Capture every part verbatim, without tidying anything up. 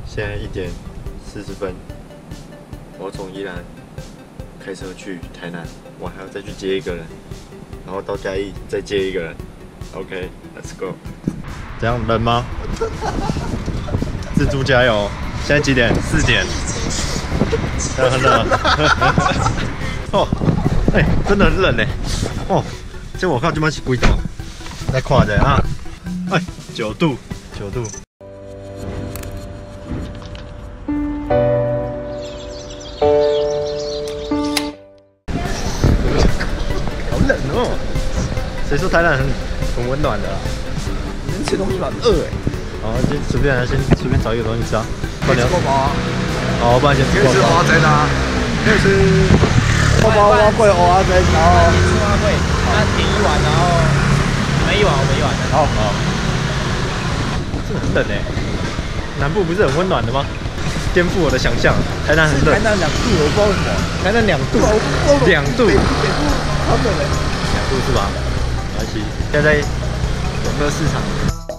现在一点四十分，我要从宜兰开车去台南，我还要再去接一个人，然后到嘉义再接一个人。OK，Let's go。这样冷吗？自助加油！现在几点？四点。这样很冷吗？哦，哎、欸，真的很冷呢。哦，这我靠，这么是几度？来看一下啊，哎，九度，九度。 好冷哦！谁说台南很很温暖的啦？ 你们吃东西吧，饿哎。 好，先随便来，先随便找一个东西吃啊。 可以吃锅包啊。 好，不然先吃锅包。 可以吃蚵仔煎啊。可以吃锅包、蛙桂、蚵仔煎，然后吃蛙桂，那点一碗，然后你们一碗，我们一碗的。 好，好。 真的很冷哎。南部不是很温暖的吗？ 颠覆我的想象，台南很冷。 台南两度，我不知道为什么。 台南两度，两度， 北部北部好冷哎。 两度是吧？没关系。现在在永乐市场。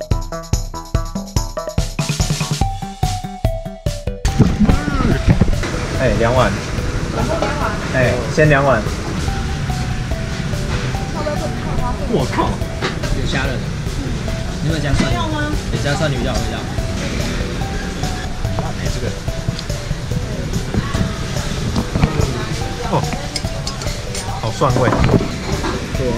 哎、欸，两碗。哎、欸，先两碗。我靠！ 有虾仁的。你们加蒜？有加蒜，你比较有味道。 这个哦，好蒜味。对。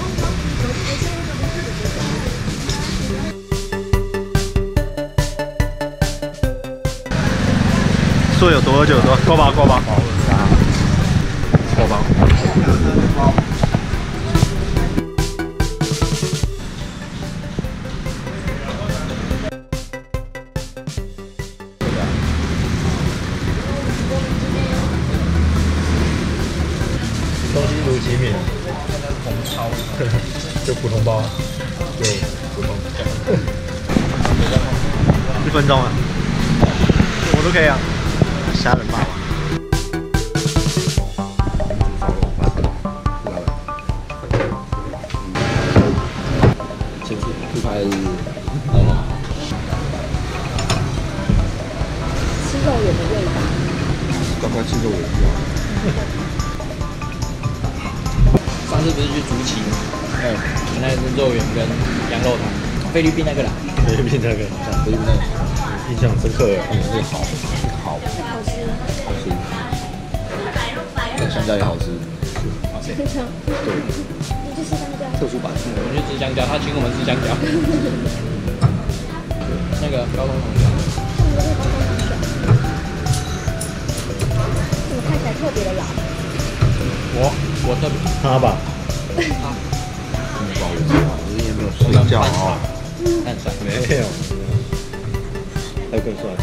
说有多久多？够吧，够吧。够吧。东西如其名，红烧就普通包，就普通。一分钟啊，我都可以啊。虾仁霸王。 先吃猪排是好吗？ 吃肉圆的味道。 乖乖吃肉圆比上次不是去竹崎吗？嗯，那个是肉圆跟羊肉汤，菲律宾那个啦。 菲律宾那个， 菲律宾那个印象深刻。 嗯，是好，好， 好吃。 好吃。跟香蕉也好吃。 好吃。对。你去吃香蕉。 特殊版。 我们去吃香蕉，他请我们吃香蕉。那个高通同学。 怎么看起来特别的老？ 我我特别他吧。 他。 嗯，不好意思啊，我今天没有睡觉哦。 很帅。 没有。还有更帅。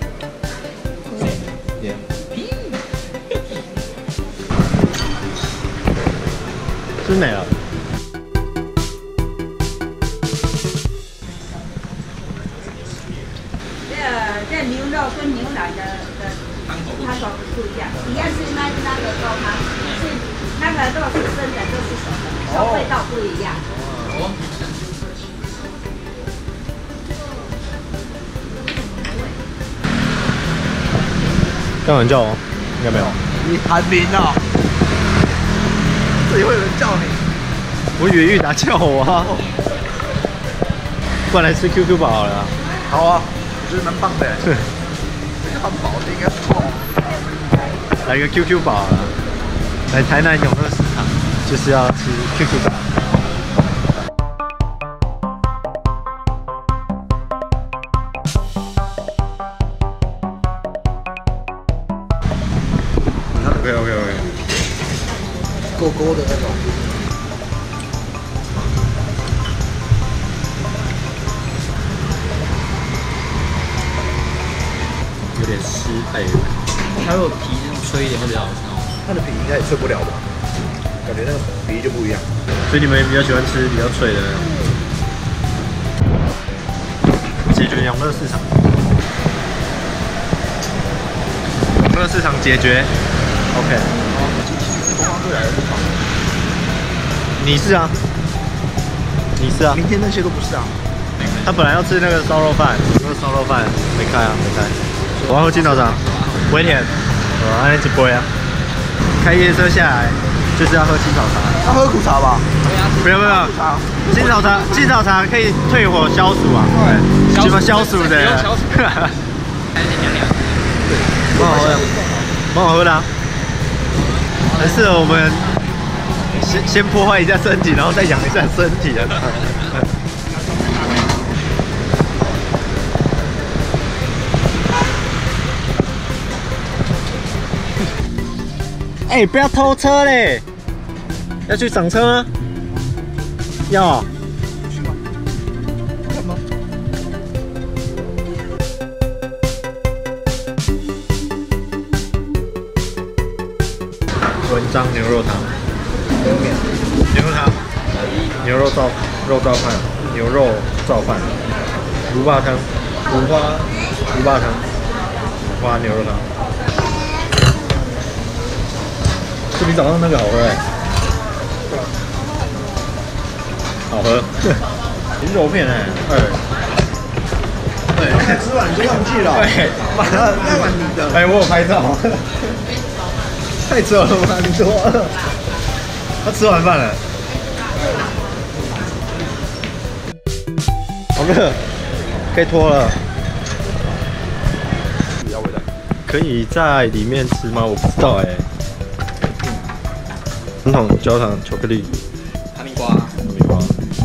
耶。吃没了。 这这牛肉跟牛腩的的汤头不一样，一样是那那个高汤，是那个肉是生的，肉是熟的，所以味道不一样。 刚有人叫我，应该没有。 你韩明啊？这里会有人叫你？ 我以为玉达叫我啊。不然来吃 Q Q 堡好了。 好啊，我觉得蛮棒的。这个汉堡应该不错。 来个 Q Q 堡啊！来台南永乐市场就是要吃 Q Q 堡。OK OK OK。 勾勾的那种。 有点湿哎。 它如果皮这种脆一点会比较好吃哦。 它的皮应该也脆不了吧？感觉那个皮就不一样。 所以你们比较喜欢吃比较脆的。解决永乐市场。永乐市场解决。OK。 东方队来的地方。 你是啊。你是啊。 明天那些都不是啊。 他本来要吃那个烧肉饭，那个烧肉饭没开啊，没开。我我要喝青草茶，微甜。我按一杯啊。开夜车下来就是要喝青草茶。 要喝苦茶吧？ 不要不要，青草茶青草茶可以退火消暑啊。对，什么消暑的？ 消暑。还是凉凉。 蛮好喝的，蛮好喝的啊。很适合我们先先破坏一下身体，然后再养一下身体的。哎、欸，不要偷车嘞！要去赏车吗？要、啊。 干嘛？ 文章牛肉汤，牛肉汤，牛肉燥肉燥饭，牛肉燥饭，卤霸汤，五花卤霸汤，五花牛肉汤。这比早上那个好喝哎、欸，好喝，鱼肉片哎、欸，对， 对，吃完你就忘记了。 对， 妈的，那碗你的。 哎、欸，我有拍照，太扯了吧，你多饿。他吃完饭了，好热，可以脱了。可以在里面吃吗？我不知道哎、欸。传统焦糖巧克力， 哈密瓜， 哈密瓜。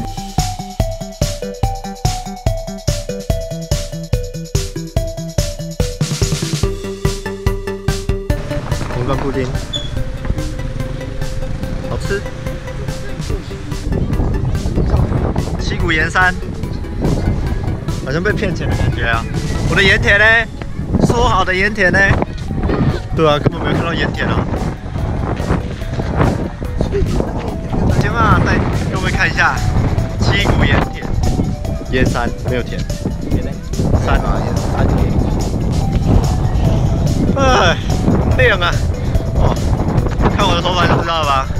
红砖布丁，好吃。七股盐山，好像被骗钱的感觉啊！我的盐田呢？说好的盐田呢？对啊，根本没有看到盐田啊。行啊，带各位看一下七股盐田，盐山没有田，山啊，山田。哎，亮啊！哦，看我的头发就知道了吧？